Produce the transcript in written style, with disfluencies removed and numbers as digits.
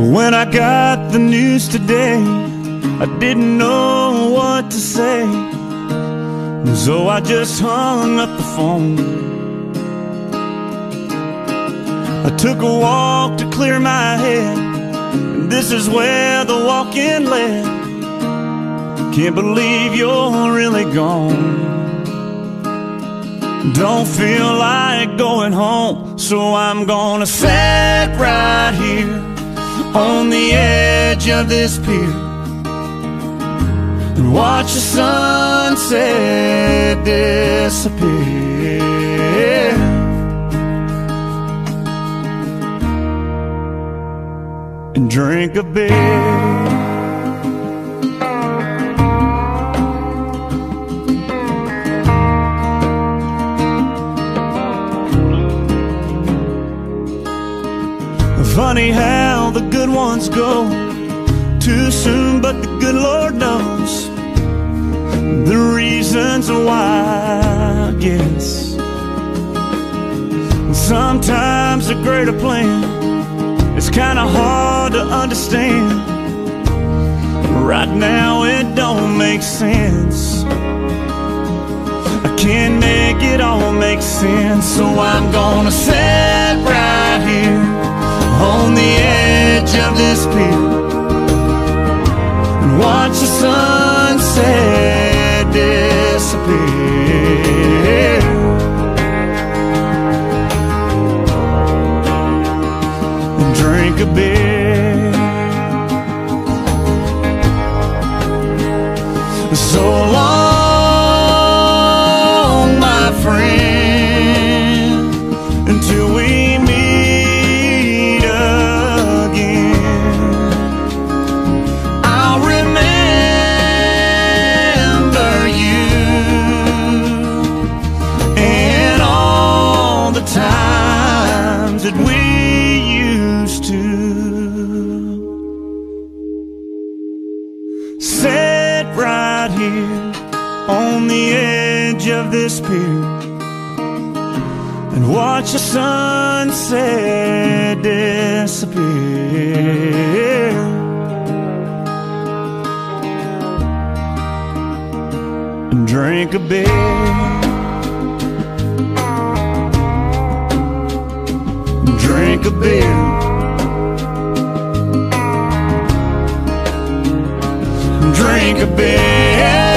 When I got the news today, I didn't know what to say, so I just hung up the phone. I took a walk to clear my head, and this is where the walk-in led. Can't believe you're really gone. Don't feel like going home, so I'm gonna sit right here on the edge of this pier and watch the sunset disappear, and drink a beer. Funny how the good ones go too soon, but the good Lord knows the reasons why, I guess. Sometimes a greater plan is kinda hard to understand. Right now it don't make sense. I can't make it all make sense, so I'm gonna sit right here on the edge of this pier and watch the sunset disappear, and drink a beer. So long, my friend, until we meet again. I'll remember you and all the times that we used to sit right here on the edge of this pier and watch the sunset disappear, and drink a beer. Drink a beer. Drink a beer.